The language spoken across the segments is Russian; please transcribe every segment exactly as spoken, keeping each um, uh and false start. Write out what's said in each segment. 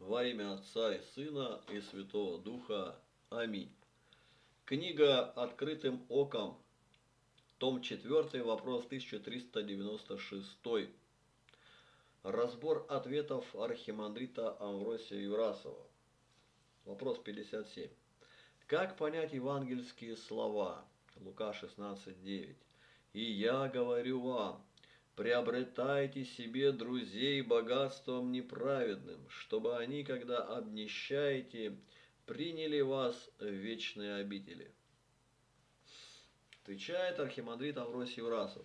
Во имя Отца и Сына и Святого Духа. Аминь. Книга «Открытым оком», том четвёртый, вопрос тысяча триста девяносто шесть. Разбор ответов архимандрита Амвросия Юрасова. Вопрос пятьдесят семь. Как понять евангельские слова? Лука шестнадцать девять. «И я говорю вам, приобретайте себе друзей богатством неправедным, чтобы они, когда обнищаете, приняли вас в вечные обители». Отвечает архимандрит Амвросий Юрасов.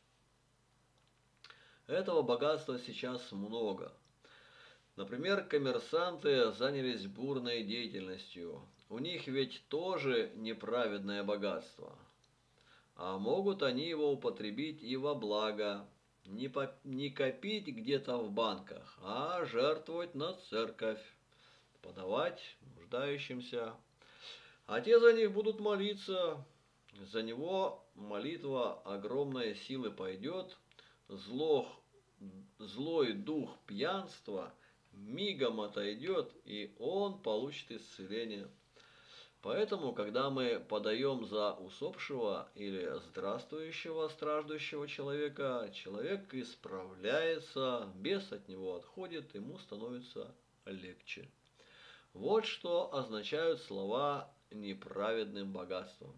Этого богатства сейчас много. Например, коммерсанты занялись бурной деятельностью. У них ведь тоже неправедное богатство. А могут они его употребить и во благо. Не, по, не копить где-то в банках, а жертвовать на церковь, подавать нуждающимся. А те за них будут молиться. За него молитва огромной силы пойдет. Зло, злой дух пьянства мигом отойдет, и он получит исцеление. Поэтому, когда мы подаем за усопшего или здравствующего страждущего человека, человек исправляется, бес от него отходит, ему становится легче. Вот что означают слова «неправедным богатством».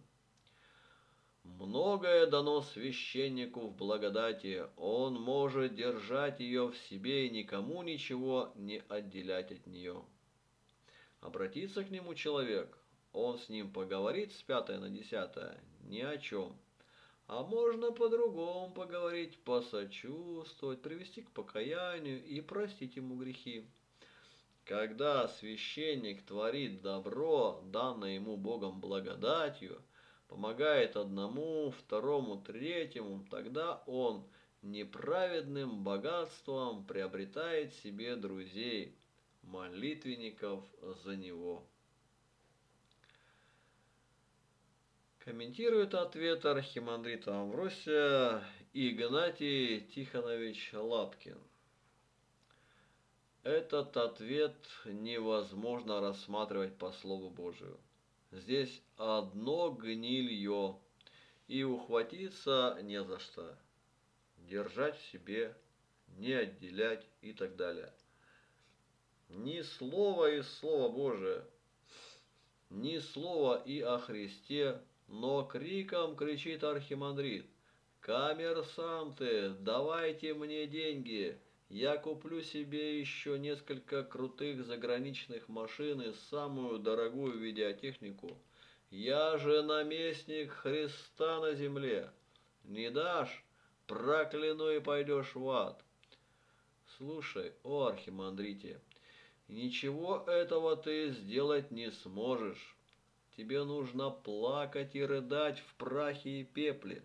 Многое дано священнику в благодати, он может держать ее в себе и никому ничего не отделять от нее. Обратится к нему человек, он с ним поговорит с пятое на десятое, ни о чем. А можно по-другому поговорить, посочувствовать, привести к покаянию и простить ему грехи. Когда священник творит добро, данное ему Богом благодатью, помогает одному, второму, третьему, тогда он неправедным богатством приобретает себе друзей, молитвенников за него. Комментирует ответ архимандрита Амвросия Игнатий Тихонович Лапкин. Этот ответ невозможно рассматривать по Слову Божию. Здесь одно гнилье, и ухватиться не за что. Держать в себе, не отделять и так далее. Ни слова из Слова Божия, ни слова и о Христе, но криком кричит архимандрит: «Коммерсанты, давайте мне деньги! Я куплю себе еще несколько крутых заграничных машин и самую дорогую видеотехнику. Я же наместник Христа на земле. Не дашь? Прокляну и пойдешь в ад». Слушай, о архимандрите, ничего этого ты сделать не сможешь. Тебе нужно плакать и рыдать в прахе и пепле.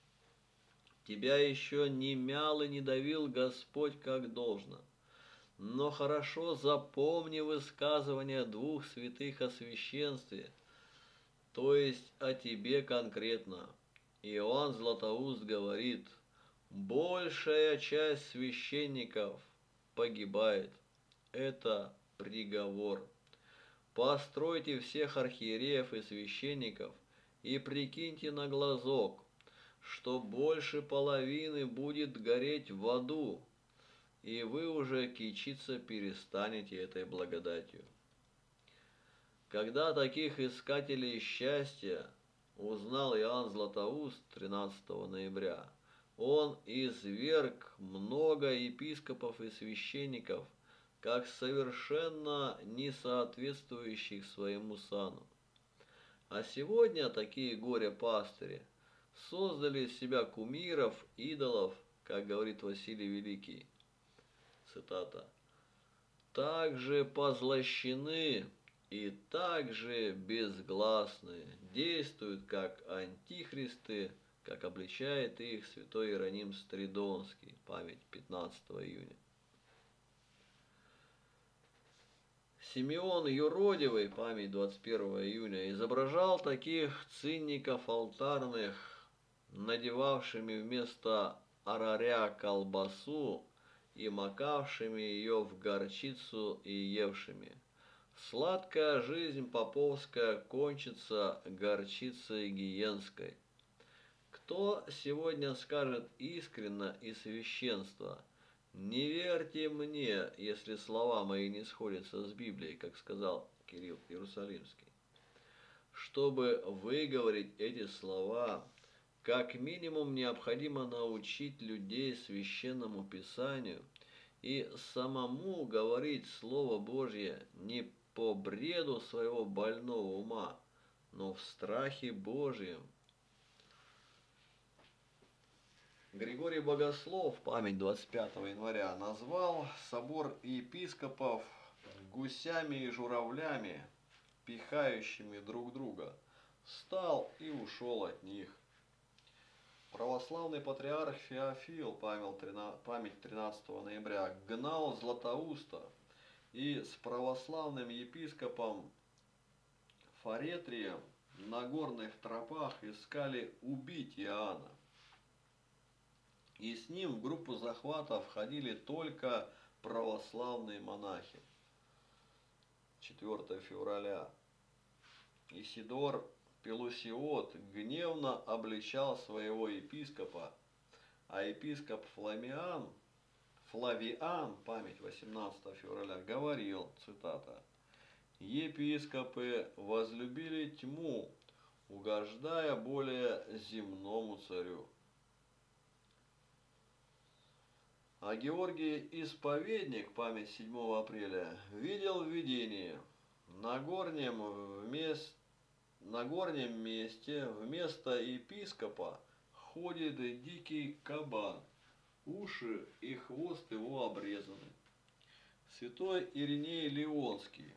Тебя еще не мял и не давил Господь как должно. Но хорошо запомни высказывания двух святых о священстве, то есть о тебе конкретно. Иоанн Златоуст говорит: большая часть священников погибает. Это приговор. Постройте всех архиереев и священников и прикиньте на глазок, что больше половины будет гореть в аду, и вы уже кичиться перестанете этой благодатью. Когда таких искателей счастья узнал Иоанн Златоуст тринадцатого ноября, он изверг много епископов и священников, как совершенно не соответствующих своему сану. А сегодня такие горе-пастыри создали из себя кумиров, идолов, как говорит Василий Великий. Цитата. «Так же позлощены и так же безгласны, действуют как антихристы, как обличает их святой Иероним Стридонский, память пятнадцатого июня. Симеон Юродивый, память двадцать первого июня, изображал таких цинников алтарных, надевавшими вместо араря колбасу и макавшими ее в горчицу и евшими. Сладкая жизнь поповская кончится горчицей гиенской. Кто сегодня скажет искренно и священство: «Не верьте мне, если слова мои не сходятся с Библией», как сказал Кирилл Иерусалимский. Чтобы выговорить эти слова, как минимум необходимо научить людей священному Писанию и самому говорить Слово Божье не по бреду своего больного ума, но в страхе Божьем. Григорий Богослов, память двадцать пятого января, назвал собор епископов гусями и журавлями, пихающими друг друга. Встал и ушел от них. Православный патриарх Феофил, память тринадцатого ноября, гнал Златоуста и с православным епископом Фаретрием на горных тропах искали убить Иоанна. И с ним в группу захвата входили только православные монахи. четвёртого февраля. Исидор Пелусиот гневно обличал своего епископа, а епископ Фламиан, Флавиан, память восемнадцатого февраля, говорил, цитата: «Епископы возлюбили тьму, угождая более земному царю». А Георгий Исповедник, память седьмого апреля, видел видение: на горнем, вместе, на горнем месте вместо епископа ходит дикий кабан, уши и хвост его обрезаны. Святой Ириней Лионский,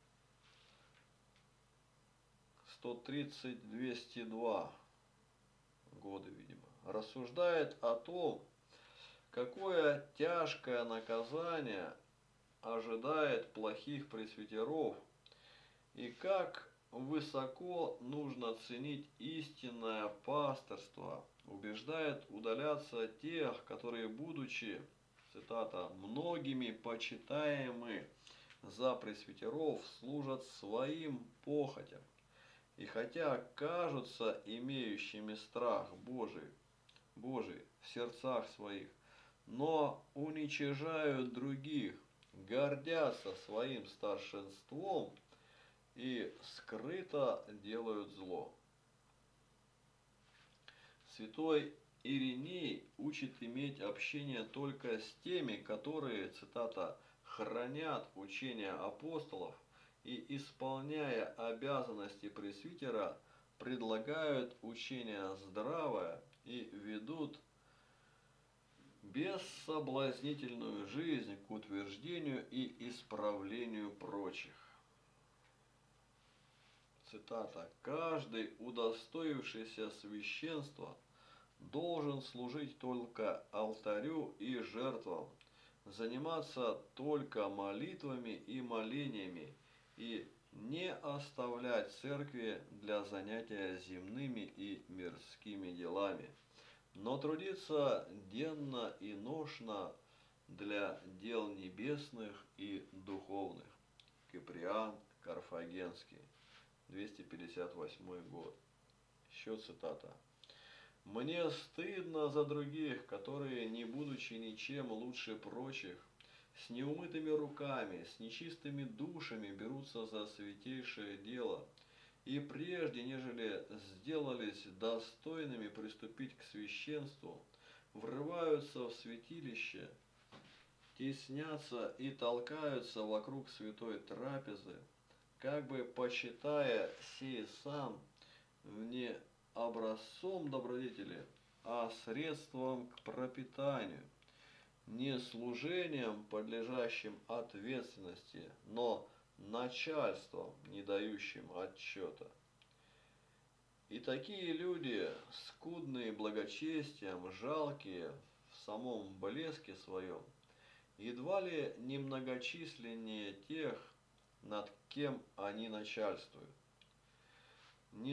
сто тридцать — двести два годы, видимо, рассуждает о том, какое тяжкое наказание ожидает плохих пресвитеров и как высоко нужно ценить истинное пасторство. Убеждает удаляться тех, которые, будучи, цитата, «многими почитаемы за пресвитеров, служат своим похотям, и хотя кажутся имеющими страх Божий, Божий в сердцах своих, но уничижают других, гордятся своим старшинством и скрыто делают зло». Святой Ириней учит иметь общение только с теми, которые, цитата, «хранят учение апостолов и, исполняя обязанности пресвитера, предлагают учение здравое и ведут бессоблазнительную жизнь к утверждению и исправлению прочих». Цитата: «Каждый, удостоившийся священства, должен служить только алтарю и жертвам, заниматься только молитвами и молениями и не оставлять церкви для занятия земными и мирскими делами, но трудиться денно и ношно для дел небесных и духовных». Киприан Карфагенский, двести пятьдесят восьмой год. Еще цитата: «Мне стыдно за других, которые, не будучи ничем лучше прочих, с неумытыми руками, с нечистыми душами берутся за святейшее дело, и прежде, нежели сделались достойными приступить к священству, врываются в святилище, теснятся и толкаются вокруг святой трапезы, как бы почитая сей сам не образцом добродетели, а средством к пропитанию, не служением, подлежащим ответственности, но начальством, не дающим отчета». И такие люди, скудные благочестием, жалкие в самом блеске своем, едва ли не многочисленнее тех, над кем они начальствуют, не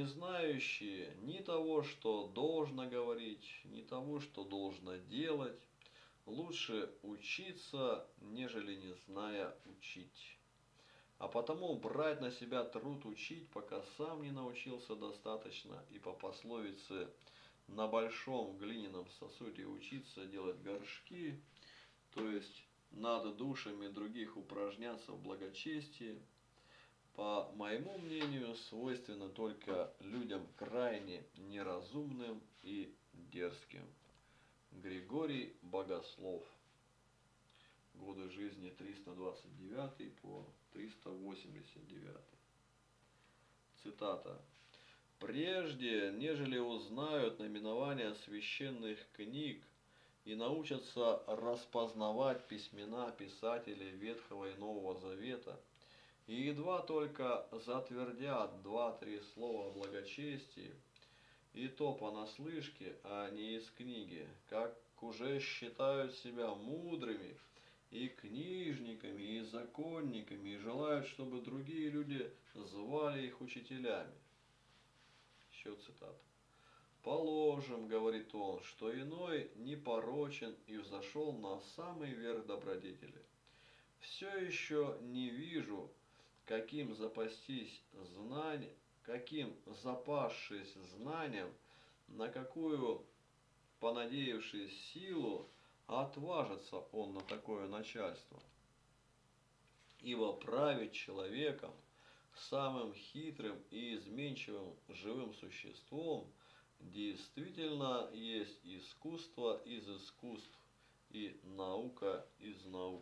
знающие ни того, что должно говорить, ни того, что должно делать, Лучше учиться, нежели не зная учить. А потому брать на себя труд учить, пока сам не научился достаточно, и по пословице «на большом глиняном сосуде учиться делать горшки», то есть над душами других упражняться в благочестии, по моему мнению, свойственно только людям крайне неразумным и дерзким. Григорий Богослов. Годы жизни триста двадцать девятый по триста восемьдесят девятый. Цитата. «Прежде, нежели узнают наименования священных книг и научатся распознавать письмена писателей Ветхого и Нового Завета, и едва только затвердят два-три слова о благочестии, и то понаслышке, а не из книги, как уже считают себя мудрыми и книжниками, и законниками, и желают, чтобы другие люди звали их учителями». Еще цитата. «Положим, — говорит он, — что иной непорочен и взошел на самый верх добродетели. Все еще не вижу, каким запастись знанием, каким запасшись знанием, на какую, понадеявшись силу, отважится он на такое начальство. Ибо править человеком, самым хитрым и изменчивым живым существом, действительно есть искусство из искусств и наука из наук.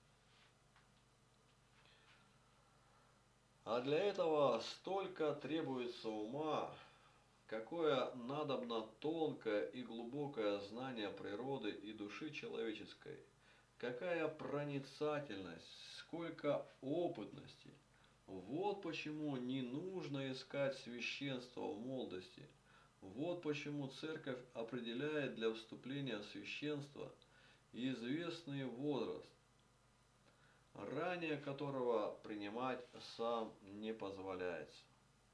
А для этого столько требуется ума, какое надобно тонкое и глубокое знание природы и души человеческой, какая проницательность, сколько опытности. Вот почему не нужно искать священства в молодости. Вот почему Церковь определяет для вступления в священство известный возраст, ранее которого принимать сам не позволяется.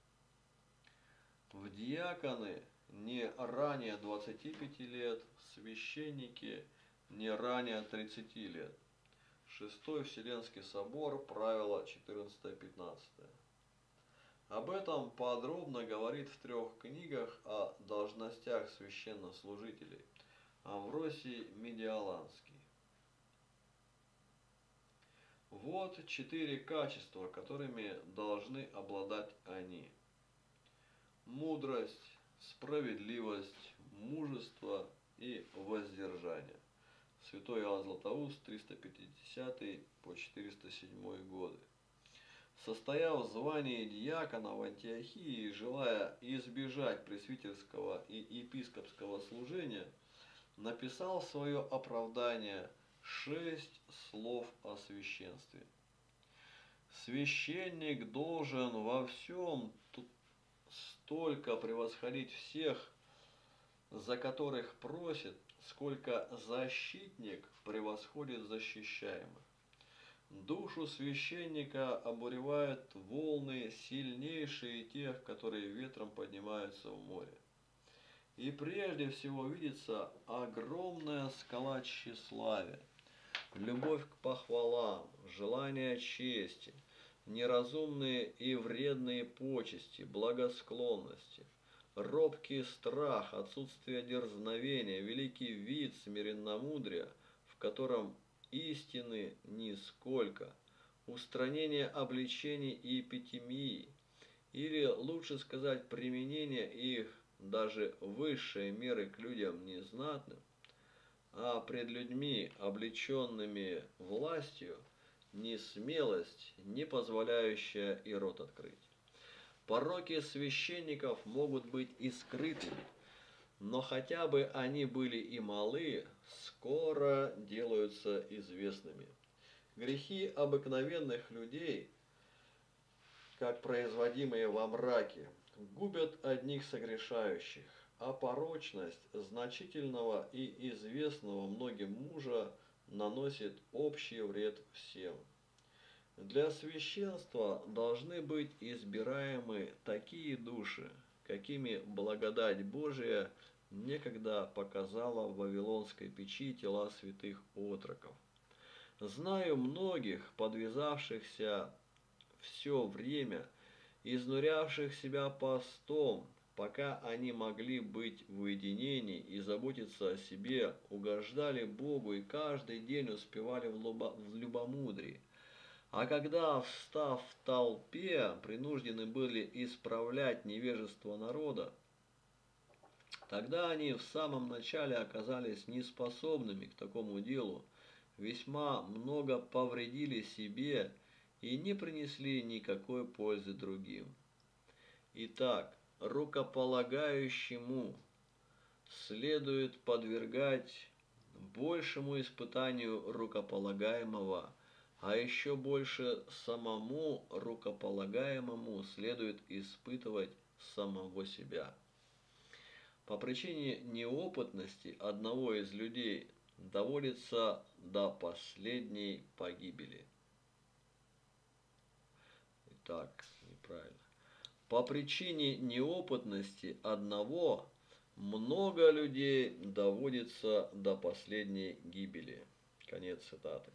В диаконы не ранее двадцати пяти лет, в священники не ранее тридцати лет. Шестой Вселенский собор, правило четырнадцатое-пятнадцатое. Об этом подробно говорит в трех книгах о должностях священнослужителей Амвросий Медиаланский. Вот четыре качества, которыми должны обладать они: мудрость, справедливость, мужество и воздержание. Святой Иоанн Златоуст, триста пятидесятый по четыреста седьмой годы. Состояв в звании диакона в Антиохии и желая избежать пресвитерского и епископского служения, написал свое оправдание шесть слов о священстве. Священник должен во всем столько превосходить всех, за которых просит, сколько защитник превосходит защищаемых. Душу священника обуревают волны, сильнейшие тех, которые ветром поднимаются в море. И прежде всего видится огромная скала тщеславия, любовь к похвалам, желание чести, неразумные и вредные почести, благосклонности, робкий страх, отсутствие дерзновения, великий вид смиренномудрия, в котором истины нисколько, устранение обличений и эпитемии, или, лучше сказать, применение их даже высшей меры к людям незнатным, а пред людьми, облеченными властью, ни смелость, не позволяющая и рот открыть. Пороки священников могут быть и скрытыми, но хотя бы они были и малы, скоро делаются известными. Грехи обыкновенных людей, как производимые во мраке, губят одних согрешающих, а порочность значительного и известного многим мужа наносит общий вред всем. Для священства должны быть избираемы такие души, какими благодать Божия некогда показала в Вавилонской печи тела святых отроков. Знаю многих, подвязавшихся все время, изнурявших себя постом, пока они могли быть в уединении и заботиться о себе, угождали Богу и каждый день успевали в, лобо, в любомудрии. А когда, встав в толпе, принуждены были исправлять невежество народа, тогда они в самом начале оказались неспособными к такому делу, весьма много повредили себе и не принесли никакой пользы другим. Итак, рукополагающему следует подвергать большему испытанию рукополагаемого, а еще больше самому рукополагаемому следует испытывать самого себя. По причине неопытности одного из людей доводится до последней погибели. Итак, неправильно. По причине неопытности одного много людей доводится до последней гибели. Конец цитаты.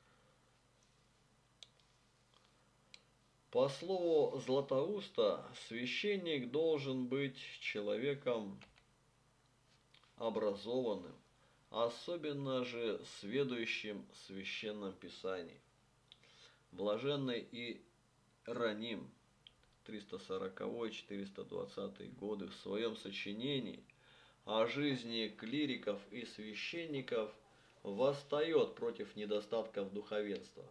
По слову Златоуста, священник должен быть человеком образованным, особенно же сведущим в священном писании. Блаженный Иероним триста сороковой — четыреста двадцатый годы в своем сочинении о жизни клириков и священников восстает против недостатков духовенства.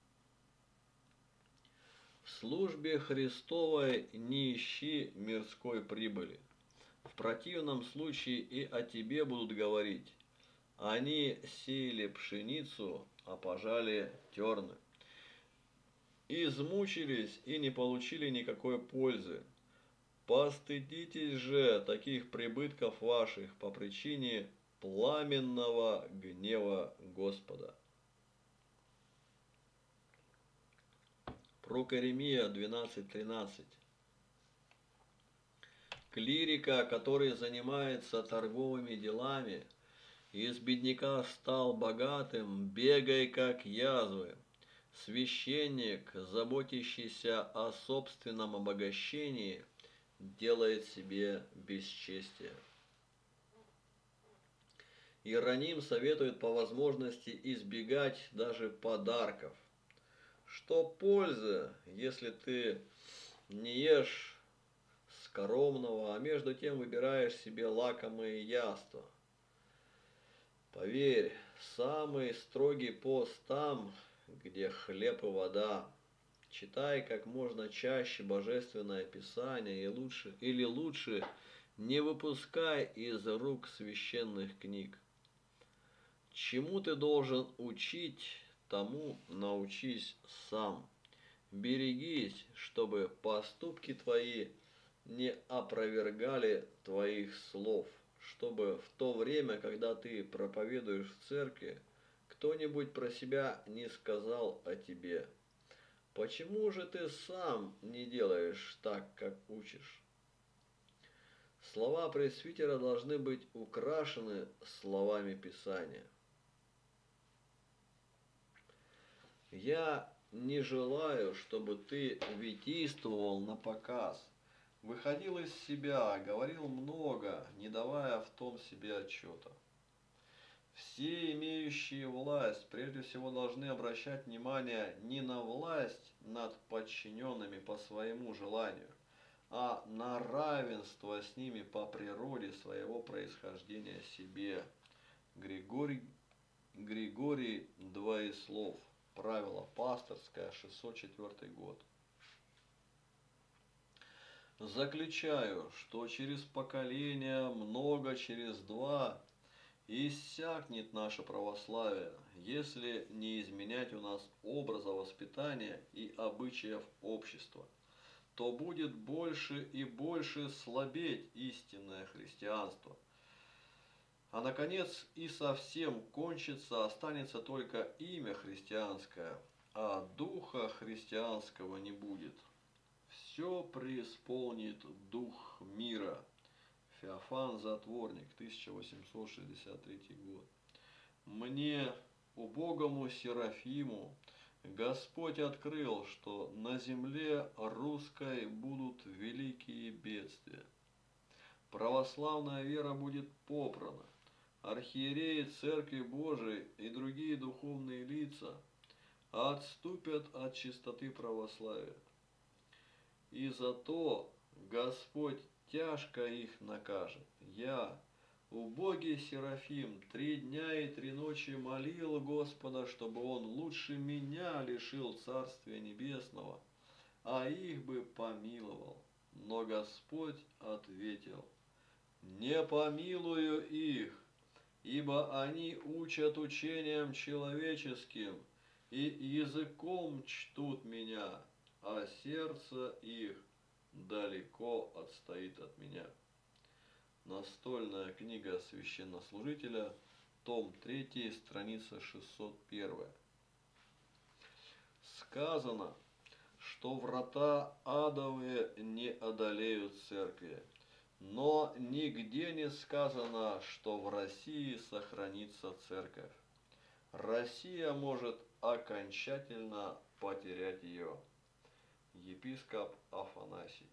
В службе Христовой не ищи мирской прибыли. В противном случае и о тебе будут говорить: они сеяли пшеницу, а пожали терны. Измучились и не получили никакой пользы. Постыдитесь же таких прибытков ваших по причине пламенного гнева Господа. Прокоремия двенадцать тринадцать. Клирика, который занимается торговыми делами, из бедняка стал богатым, бегай как язвы. Священник, заботящийся о собственном обогащении, делает себе бесчестие. Иероним советует по возможности избегать даже подарков. Что пользы, если ты не ешь скоромного, а между тем выбираешь себе лакомые яства? Поверь, самый строгий пост там, где хлеб и вода. Читай как можно чаще Божественное Писание, и лучше, или лучше не выпускай из рук священных книг. Чему ты должен учить, тому научись сам. Берегись, чтобы поступки твои не опровергали твоих слов, чтобы в то время, когда ты проповедуешь в церкви, кто-нибудь про себя не сказал о тебе: почему же ты сам не делаешь так, как учишь? Слова пресвитера должны быть украшены словами Писания. Я не желаю, чтобы ты витийствовал на показ, выходил из себя, говорил много, не давая в том себе отчета. Все имеющие власть прежде всего должны обращать внимание не на власть над подчиненными по своему желанию, а на равенство с ними по природе своего происхождения себе. Григорий, Григорий Двоеслов. Правило пасторское, шестьсот четвёртый год. Заключаю, что через поколение, много через два, иссякнет наше православие, если не изменять у нас образа воспитания и обычаев общества, то будет больше и больше слабеть истинное христианство. А наконец и совсем кончится, останется только имя христианское, а духа христианского не будет. Все преисполнит дух мира. Феофан Затворник, тысяча восемьсот шестьдесят третий год. Мне, убогому Серафиму, Господь открыл, что на земле русской будут великие бедствия. Православная вера будет попрана. Архиереи Церкви Божией и другие духовные лица отступят от чистоты православия. И зато Господь тяжко их накажет. Я, убогий Серафим, три дня и три ночи молил Господа, чтобы Он лучше меня лишил Царствия Небесного, а их бы помиловал. Но Господь ответил: не помилую их, ибо они учат учением человеческим и языком чтут меня, а сердце их далеко отстоит от меня. Настольная книга священнослужителя, том три, страница шестьсот один. Сказано, что врата адовые не одолеют церкви, но нигде не сказано, что в России сохранится церковь. Россия может окончательно потерять ее. Епископ Афанасий.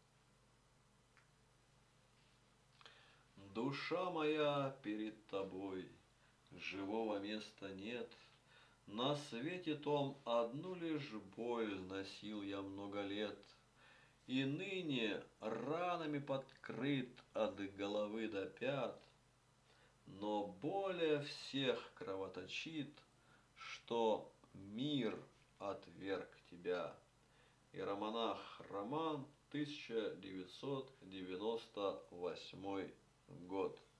Душа моя перед тобой, живого места нет. На свете том одну лишь боль носил я много лет, и ныне ранами подкрыт от головы до пят. Но более всех кровоточит, что мир отверг тебя. Иеромонах Роман, тысяча девятьсот девяносто восьмой год.